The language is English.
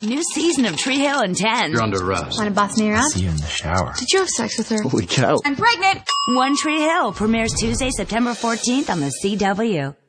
New season of Tree Hill in 10. You're under arrest. Want to boss me around? See you in the shower. Did you have sex with her? Holy cow. I'm pregnant! One Tree Hill premieres Tuesday, September 14th on the CW.